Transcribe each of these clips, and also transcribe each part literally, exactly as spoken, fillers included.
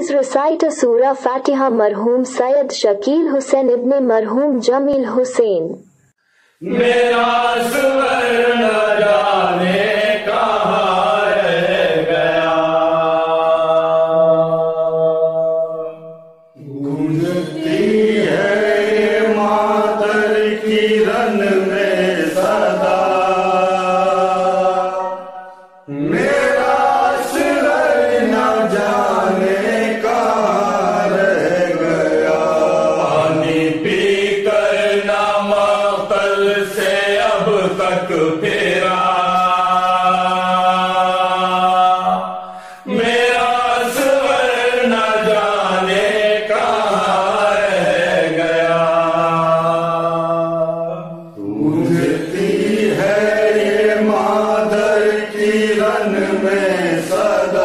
Please recite a Surah Fatiha Marhum Syed Shakil Hussain Ibn Marhum Jamil Hussain. मेरा स्वर न जाने कहाँ रह गया, गूंजती है मातर की रन में सदा। मेरा स्वर न जाने कहाँ रह गया, पानी पी कर ना मकल से अब तक फेरा। मेरा स्वर न जाने कहाँ रह गया, गूंजती है ये मादर की रन में सदा।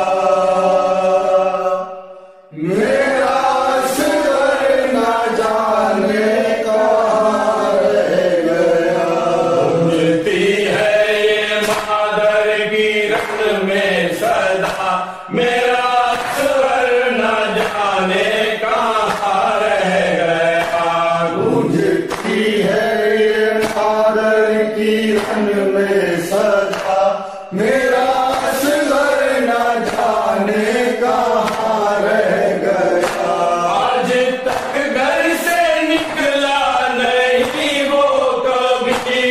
मेरा स्वर न जाने कहाँ रह गया, गूंजती है ये मादर की रन में सदा। मेरा स्वर न जाने कहाँ रह गया, गूंजती है ये मादर की रन में सदा। मेरा स्वर न जाने कहाँ रह गया, आज तक घर से निकला नहीं वो कभी।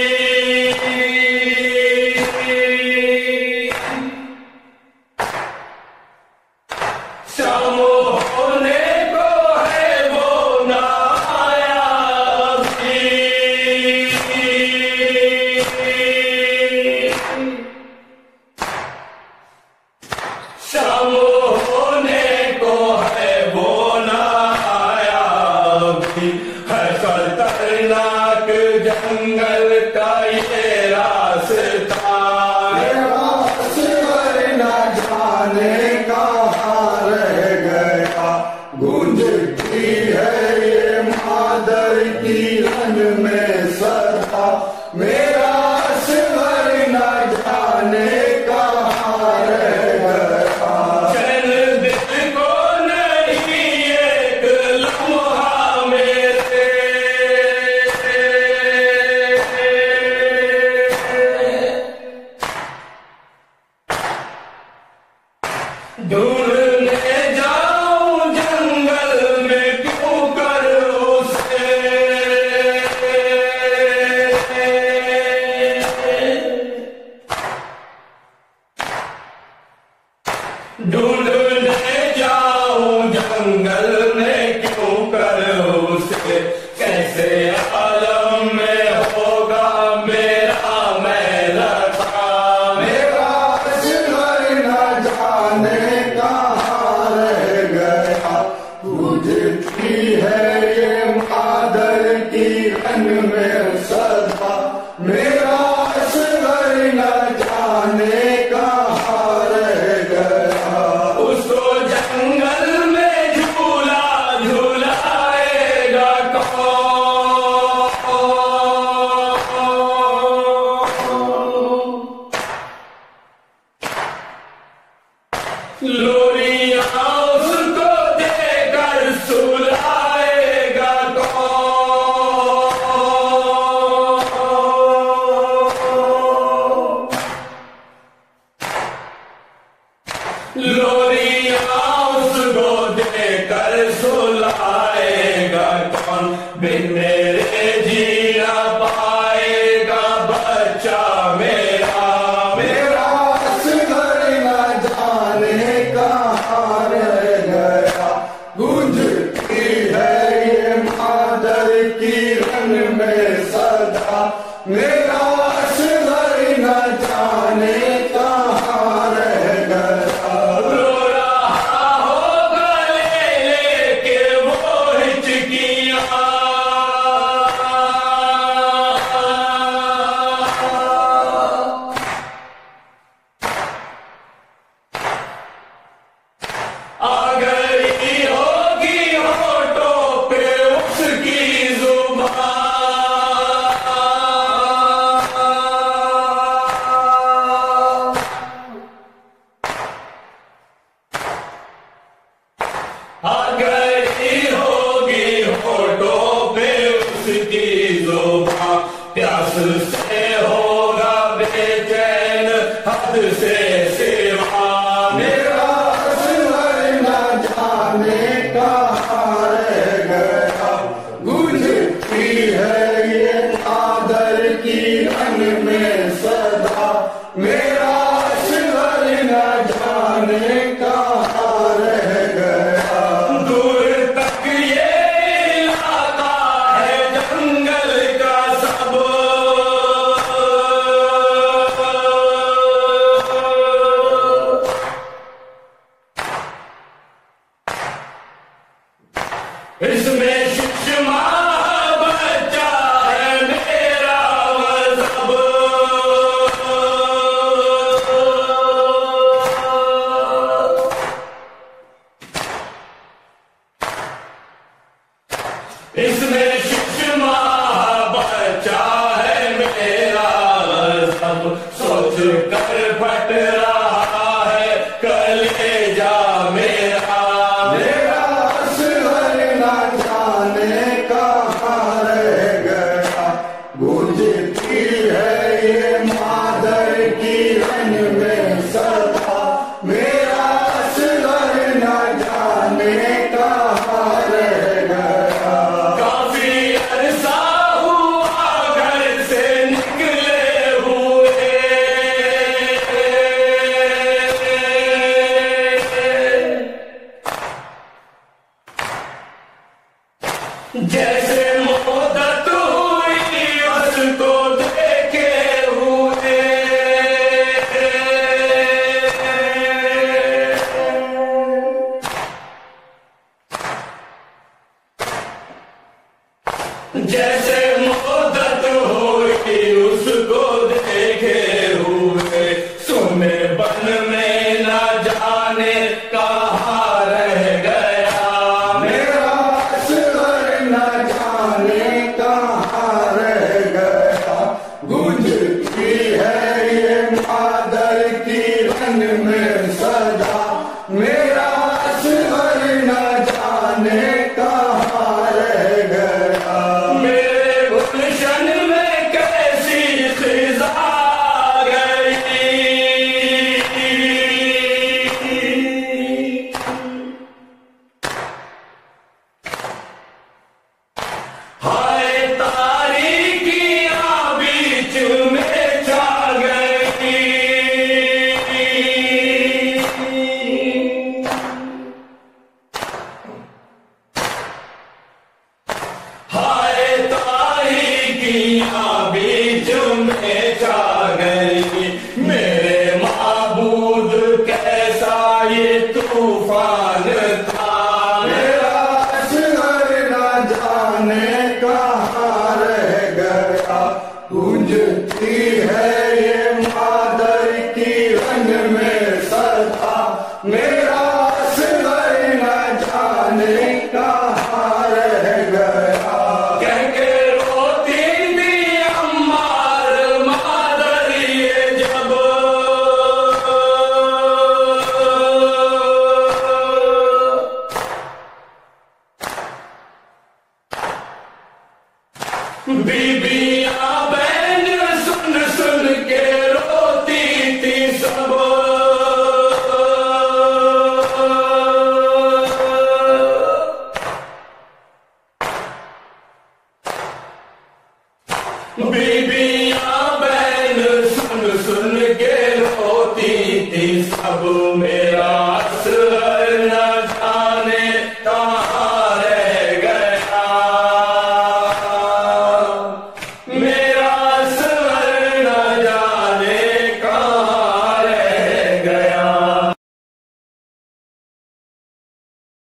शाम होने को है वो ना आया अभी। शाम होने को है वो ना आया अभी। है खतरनाक जंगल का ये रास्ता, मेरा स्वर न जाने कहाँ रह गया। आ गई होगी होठों पे उसकी ज़ुबां, प्यास से होगा बेचैन हद से सिवा। मेरा असर न जाने कहाँ रह गया, गूंजती है ये आदर की रन में सदा। मेरा असर न जाने कहाँ रह गया, दूर तक ये इलाका है जंगल का सब। इसमें सुषमा बच्चा है मेरा मजहब। इसमें सुषमा बच्चा है मेरा मजहब। सोच कर फट रहा है कलेजा मेरा। मेरा असर न जाने कहाँ रह गया, गूंजती है ये मादर की रन में सदा। मेरा असर न जाने कहाँ रह गया, काफी अरसा हुआ घर से निकले हुए। जैसे मोहब्बत हुई उसको देखे हुए। जैसे मोहब्बत हुई उसको देखे हुए। सोने बन में न जाने कहाँ रह गया, मेरा असर न जाने कहाँ रह गया। गूंजती है ये मादर की रन में सदा। मेरा असर न जाने कहाँ रह गया, मेरे गुलशन में कैसी खिज़ा गई। हाय तारीकियां बीच में छा गई। हाय तारीकियां बीच में छा गई। मेरे माबूद कैसा ये तूफान था, मेरा असर न जाने कहाँ रह गया। गूंजती है ये मादर की रन में सदा। मेरा असर न जाने कहाँ रह गया, कह के रोती थी अम्मार मादर ये जब। बीबियां बहन सुन सुन के रोती थी सब। बीबियां बहन सुन सुन के रोती थी सब। में